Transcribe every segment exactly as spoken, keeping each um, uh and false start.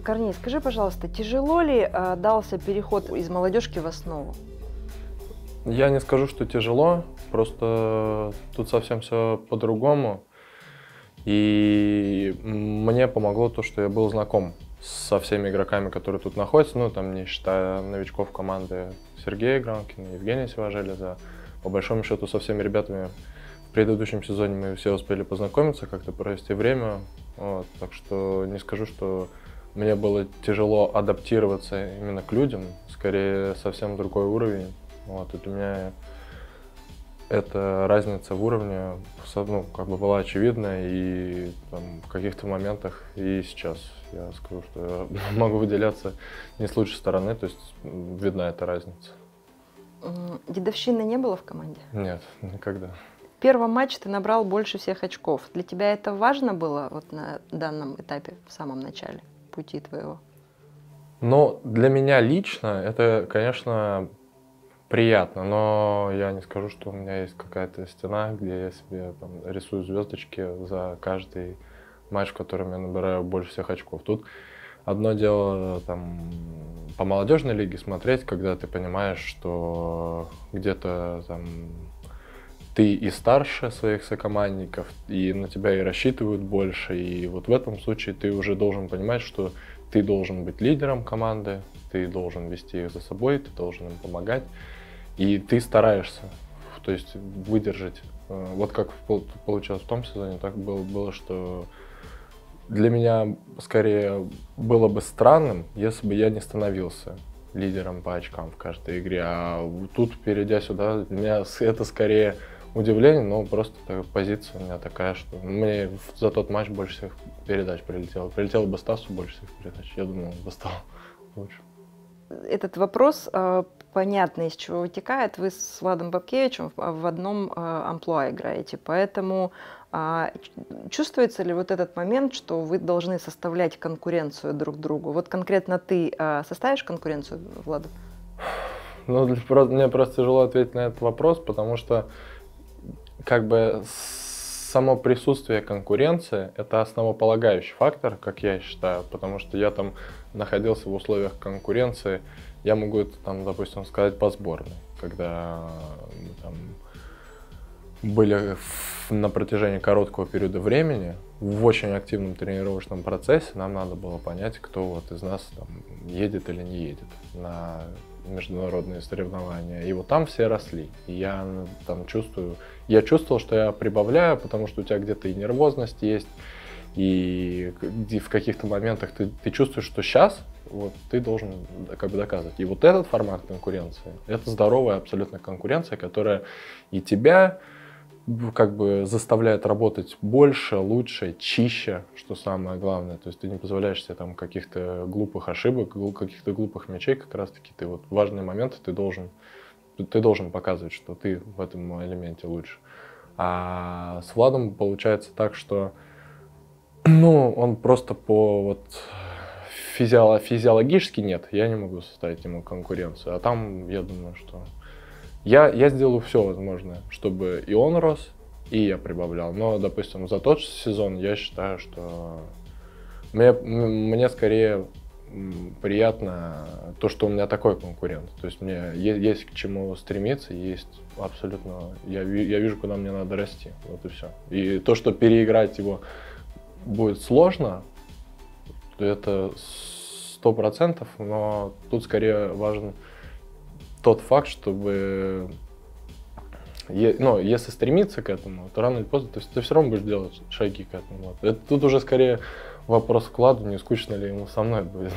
Корней, скажи, пожалуйста, тяжело ли э, дался переход из молодежки в основу? Я не скажу, что тяжело, просто тут совсем все по-другому. И мне помогло то, что я был знаком со всеми игроками, которые тут находятся, ну, там, не считая новичков команды Сергея Гранкина, Евгения Сивожелеза. По большому счету, со всеми ребятами в предыдущем сезоне мы все успели познакомиться, как-то провести время. Вот, так что не скажу, что мне было тяжело адаптироваться именно к людям, скорее совсем другой уровень. Вот, и для меня эта разница в уровне, ну, как бы была очевидна, и там, в каких-то моментах и сейчас я скажу, что я могу выделяться не с лучшей стороны, то есть видна эта разница. Дедовщины не было в команде? Нет, никогда. В первом матче ты набрал больше всех очков. Для тебя это важно было вот на данном этапе, в самом начале пути твоего? Ну, для меня лично это, конечно, приятно, но я не скажу, что у меня есть какая-то стена, где я себе там рисую звездочки за каждый матч, в котором я набираю больше всех очков. Тут одно дело там по молодежной лиге смотреть, когда ты понимаешь, что где-то там ты и старше своих сокомандников, и на тебя и рассчитывают больше, и вот в этом случае ты уже должен понимать, что ты должен быть лидером команды, ты должен вести их за собой, ты должен им помогать. И ты стараешься, то есть выдержать. Вот как получилось в том сезоне, так было, было, что для меня скорее было бы странным, если бы я не становился лидером по очкам в каждой игре. А тут, перейдя сюда, для меня это скорее удивление, но просто позиция у меня такая, что мне за тот матч больше всех передач прилетело. Прилетело бы Стасу больше всех передач, я думаю, он бы стал лучше. Этот вопрос, понятно, из чего вытекает. Вы с Владом Бабкевичем в одном амплуа играете, поэтому чувствуется ли вот этот момент, что вы должны составлять конкуренцию друг другу? Вот конкретно ты составишь конкуренцию Владу? Ну, мне просто тяжело ответить на этот вопрос, потому что как бы само присутствие конкуренции – это основополагающий фактор, как я считаю, потому что я там находился в условиях конкуренции, я могу это, там, допустим, сказать по сборной, когда мы там были на протяжении короткого периода времени в очень активном тренировочном процессе, нам надо было понять, кто вот из нас там едет или не едет на международные соревнования. И вот там все росли. И я там чувствую, я чувствовал, что я прибавляю, потому что у тебя где-то и нервозность есть, и в каких-то моментах ты, ты чувствуешь, что сейчас вот, ты должен как бы доказывать. И вот этот формат конкуренции, это здоровая абсолютно конкуренция, которая и тебя как бы заставляет работать больше, лучше, чище, что самое главное. То есть ты не позволяешь себе там каких-то глупых ошибок, каких-то глупых мячей, как раз таки ты вот важные моменты ты должен, ты должен показывать, что ты в этом элементе лучше. А с Владом получается так, что ну, он просто по вот физиолог, физиологически нет, я не могу составить ему конкуренцию. А там, я думаю, что Я, я сделаю все возможное, чтобы и он рос, и я прибавлял. Но, допустим, за тот сезон я считаю, что мне, мне скорее приятно то, что у меня такой конкурент. То есть мне есть к чему стремиться, есть абсолютно... Я, я вижу, куда мне надо расти. Вот и все. И то, что переиграть его будет сложно, то это сто процентов, но тут скорее важен тот факт, чтобы, ну, если стремиться к этому, то рано или поздно ты, ты все равно будешь делать шаги к этому. Вот. Это тут уже скорее вопрос к Владу, не скучно ли ему со мной будет.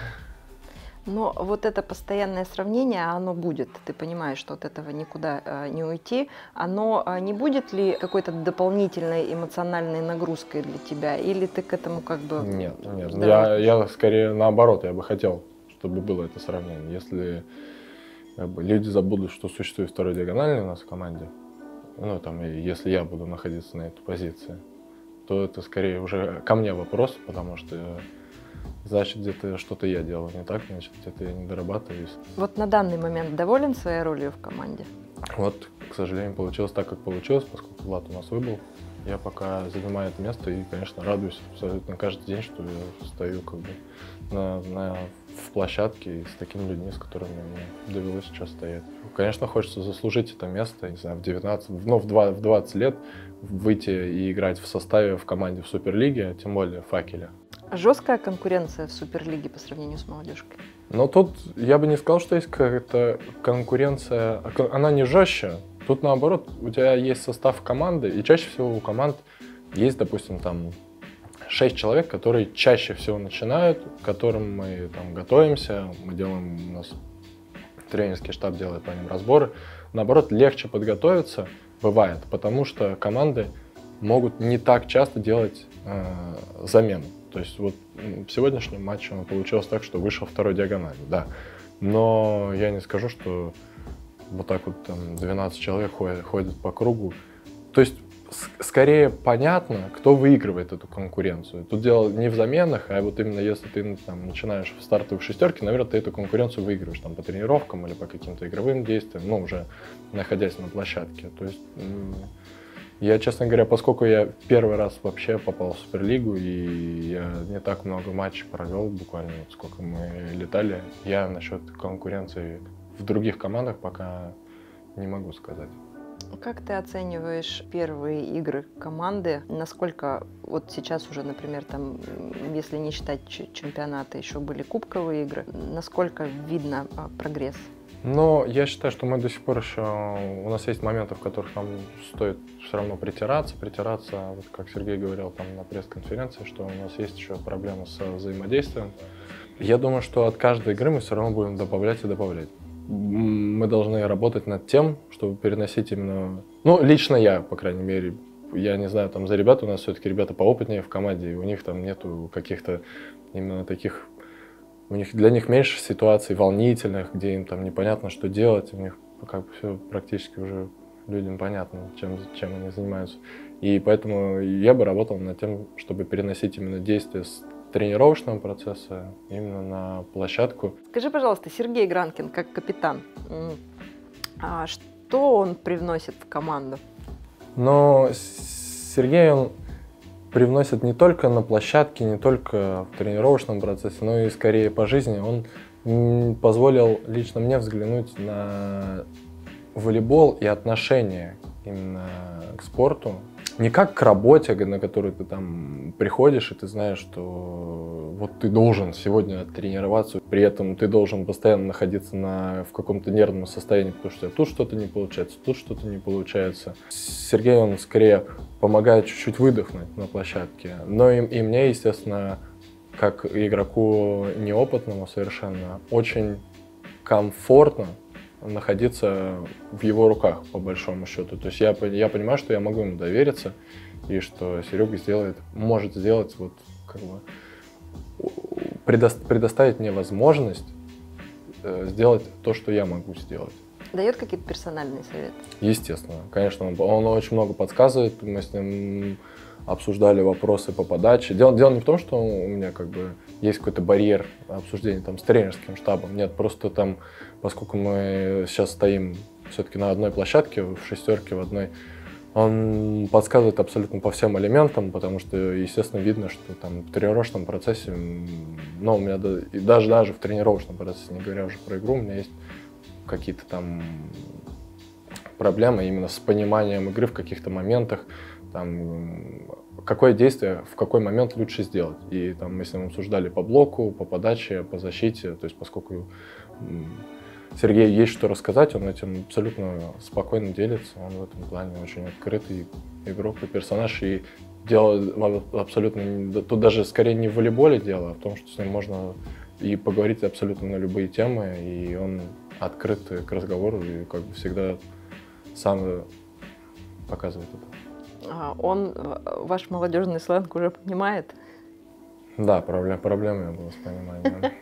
Но вот это постоянное сравнение, оно будет, ты понимаешь, что от этого никуда э, не уйти. Оно э, не будет ли какой-то дополнительной эмоциональной нагрузкой для тебя? Или ты к этому как бы... Нет, нет. Я, я скорее наоборот, я бы хотел, чтобы было это сравнение. Если как бы, люди забудут, что существует второй диагональный у нас в команде, ну там, если я буду находиться на этой позиции, то это скорее уже ко мне вопрос, потому что значит, где-то что-то я делаю не так, значит, где-то я не дорабатываюсь. Вот на данный момент доволен своей ролью в команде? Вот, к сожалению, получилось так, как получилось, поскольку Влад у нас выбыл. Я пока занимаю это место и, конечно, радуюсь абсолютно каждый день, что я стою как бы на, на, в площадке с такими людьми, с которыми мне довелось сейчас стоять. Конечно, хочется заслужить это место, не знаю, в девятнадцать, ну, в двадцать лет выйти и играть в составе, в команде в Суперлиге, тем более в «Факеле». Жесткая конкуренция в Суперлиге по сравнению с молодежкой? Но тут я бы не сказал, что есть какая-то конкуренция, она не жестче. Тут наоборот, у тебя есть состав команды, и чаще всего у команд есть, допустим, там шесть человек, которые чаще всего начинают, к которым мы там готовимся, мы делаем, у нас тренерский штаб делает по ним разборы. Наоборот, легче подготовиться бывает, потому что команды могут не так часто делать э, замену. То есть вот в сегодняшнем матче получилось так, что вышел второй диагональю, да. Но я не скажу, что вот так вот там двенадцать человек ходят, ходят по кругу. То есть скорее понятно, кто выигрывает эту конкуренцию. Тут дело не в заменах, а вот именно если ты там начинаешь в стартовых шестерке, наверное, ты эту конкуренцию выигрываешь там по тренировкам или по каким-то игровым действиям, ну, уже находясь на площадке. То есть я, честно говоря, поскольку я первый раз вообще попал в Суперлигу, и я не так много матчей провел, буквально вот сколько мы летали, я насчет конкуренции в других командах пока не могу сказать. Как ты оцениваешь первые игры команды? Насколько вот сейчас уже, например, там, если не считать чемпионата, еще были кубковые игры, насколько видно прогресс? Но я считаю, что мы до сих пор еще, у нас есть моменты, в которых нам стоит все равно притираться, притираться, вот как Сергей говорил там на пресс-конференции, что у нас есть еще проблемы с взаимодействием. Я думаю, что от каждой игры мы все равно будем добавлять и добавлять. Мы должны работать над тем, чтобы переносить именно, ну, лично я, по крайней мере, я не знаю, там за ребят, у нас все-таки ребята поопытнее в команде, и у них там нету каких-то именно таких, у них, для них меньше ситуаций волнительных, где им там непонятно, что делать, у них как бы все практически уже людям понятно, чем, чем они занимаются. И поэтому я бы работал над тем, чтобы переносить именно действия с тренировочного процесса именно на площадку. Скажи, пожалуйста, Сергей Гранкин, как капитан, что он привносит в команду? Но Сергей, он привносит не только на площадке, не только в тренировочном процессе, но и скорее по жизни. Он позволил лично мне взглянуть на волейбол и отношение именно к спорту. Не как к работе, на которую ты там приходишь, и ты знаешь, что вот ты должен сегодня тренироваться, при этом ты должен постоянно находиться на, в каком-то нервном состоянии, потому что тут что-то не получается, тут что-то не получается. Сергей, он скорее помогает чуть-чуть выдохнуть на площадке. Но и, и мне, естественно, как игроку неопытному совершенно, очень комфортно находиться в его руках, по большому счету. То есть я, я понимаю, что я могу ему довериться, и что Серега сделает, может сделать, вот, как бы, предо, предоставить мне возможность э, сделать то, что я могу сделать. Дает какие-то персональные советы? Естественно. Конечно, он, он очень много подсказывает. Мы с ним обсуждали вопросы по подаче. Дело, дело не в том, что у меня как бы есть какой-то барьер обсуждения там с тренерским штабом. Нет, просто там, поскольку мы сейчас стоим все-таки на одной площадке, в шестерке в одной, он подсказывает абсолютно по всем элементам, потому что, естественно, видно, что там в тренировочном процессе, ну, у меня и даже, даже в тренировочном процессе, не говоря уже про игру, у меня есть какие-то там проблемы именно с пониманием игры в каких-то моментах. Там, какое действие в какой момент лучше сделать. И там мы с ним обсуждали по блоку, по подаче, по защите. То есть поскольку Сергею есть что рассказать, он этим абсолютно спокойно делится. Он в этом плане очень открытый игрок и персонаж. И дело абсолютно... Тут даже скорее не в волейболе дело, а в том, что с ним можно и поговорить абсолютно на любые темы. И он открыт к разговору и как бы всегда сам показывает это. Он ваш молодежный сленг уже понимает? Да, проблем, проблемы было с пониманием.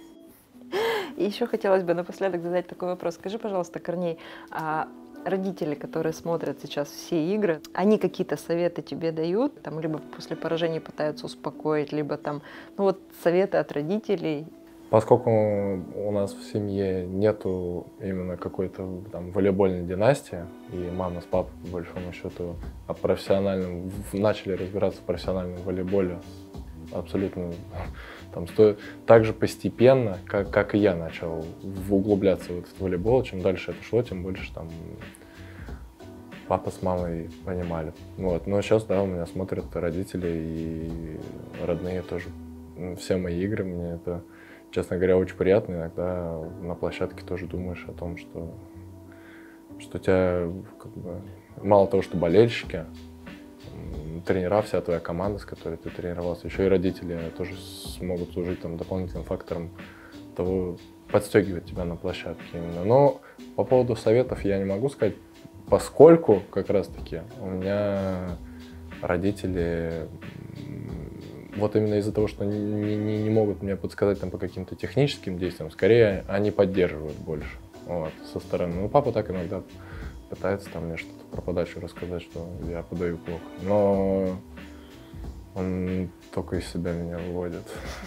И еще хотелось бы напоследок задать такой вопрос. Скажи, пожалуйста, Корней, а родители, которые смотрят сейчас все игры, они какие-то советы тебе дают? Там, либо после поражения пытаются успокоить, либо там, ну вот советы от родителей? Поскольку у нас в семье нету именно какой-то там волейбольной династии, и мама с папой, по большому счету, о профессиональном, начали разбираться в профессиональном волейболе абсолютно там, сто, так же постепенно, как, как и я начал углубляться в этот волейбол. Чем дальше это шло, тем больше там папа с мамой понимали. Вот. Но сейчас, да, у меня смотрят родители и родные тоже. Все мои игры, мне это, честно говоря, очень приятно. Иногда на площадке тоже думаешь о том, что, что у тебя как бы, мало того, что болельщики, тренера, вся твоя команда, с которой ты тренировался, еще и родители тоже смогут служить там дополнительным фактором того, подстегивать тебя на площадке именно. Но по поводу советов я не могу сказать, поскольку как раз-таки у меня родители вот именно из-за того, что не, не, не могут мне подсказать там по каким-то техническим действиям, скорее они поддерживают больше вот, со стороны. Ну, папа так иногда пытается там мне что-то про подачу рассказать, что я подаю плохо, но он только из себя меня выводит.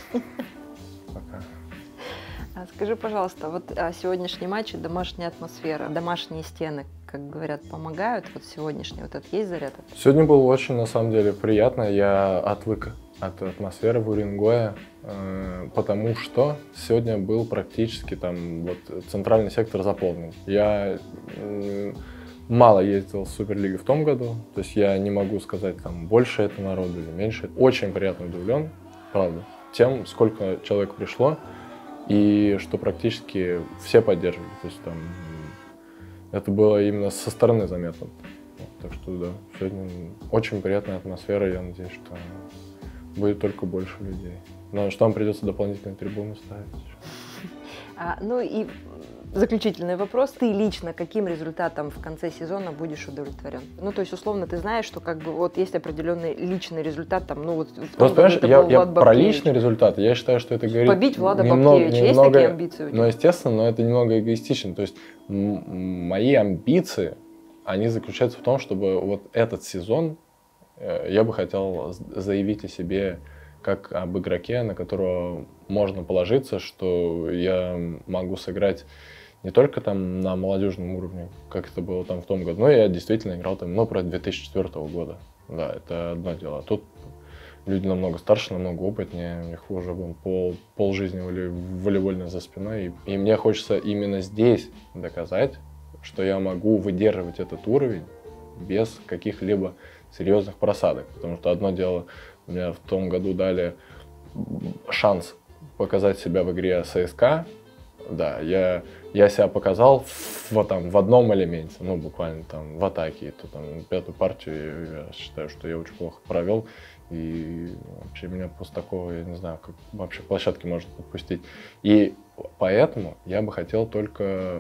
Пока. Скажи, пожалуйста, вот сегодняшний матч и домашняя атмосфера, домашние стены, как говорят, помогают? Вот сегодняшний вот этот есть заряд? Сегодня было очень, на самом деле, приятно. Я отвык от атмосферы в Уренгое, потому что сегодня был практически там вот центральный сектор заполнен. Я мало ездил в Суперлигу в том году, то есть я не могу сказать, там больше это народу или меньше. Очень приятно удивлен, правда, тем, сколько человек пришло и что практически все поддерживали. То есть там это было именно со стороны заметно. Вот, так что да, сегодня очень приятная атмосфера, я надеюсь, что будет только больше людей. Но что нам придется дополнительные трибуны ставить. А, ну и заключительный вопрос. Ты лично каким результатом в конце сезона будешь удовлетворен? Ну, то есть, условно, ты знаешь, что как бы вот есть определенный личный результат, там, ну, вот в том году это я, был я Влад про Бабкевич. личный результат, я считаю, что это говорит... Побить Влада немного, Бабкевича. Есть немного, такие амбиции у тебя? Ну, естественно, но это немного эгоистично. То есть мои амбиции, они заключаются в том, чтобы вот этот сезон э, я бы хотел заявить о себе как об игроке, на которого можно положиться, что я могу сыграть не только там на молодежном уровне, как это было там в том году, но я действительно играл там, ну, про две тысячи четвёртого года. Да, это одно дело. А тут люди намного старше, намного опытнее, у них уже был пол, пол жизни волейбольной за спиной. И, и мне хочется именно здесь доказать, что я могу выдерживать этот уровень без каких-либо серьезных просадок. Потому что одно дело, мне в том году дали шанс показать себя в игре ЦСКА. Да, я, я себя показал в, там, в одном элементе, ну, буквально там в атаке. То, там, пятую партию я считаю, что я очень плохо провел. И вообще меня после такого, я не знаю, как вообще площадки можно подпустить. И поэтому я бы хотел только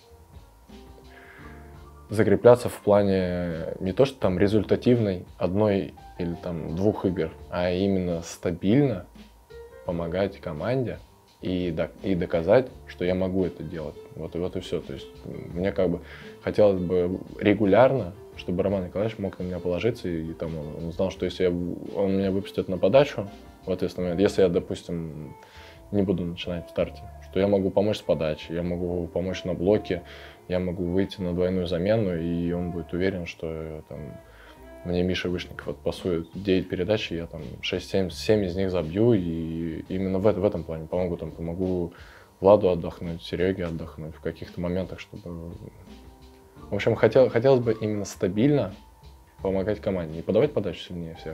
закрепляться в плане не то, что там результативной одной или там двух игр, а именно стабильно помогать команде и, и доказать, что я могу это делать. Вот и вот и все. То есть мне как бы хотелось бы регулярно, чтобы Роман Николаевич мог на меня положиться, и, и там он, он знал, что если я, он меня выпустит на подачу, в ответственный момент, если я, допустим, не буду начинать в старте, что я могу помочь с подачей, я могу помочь на блоке, я могу выйти на двойную замену, и он будет уверен, что там, мне Миша Вышников отпасует девять передач, и я там шесть-семь из них забью, и именно в, в этом плане помогу, там, помогу Владу отдохнуть, Сереге отдохнуть в каких-то моментах, чтобы... В общем, хотел, хотелось бы именно стабильно помогать команде, не подавать подачу сильнее всех,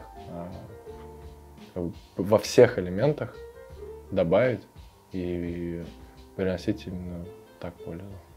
а во всех элементах добавить и приносить именно так пользу.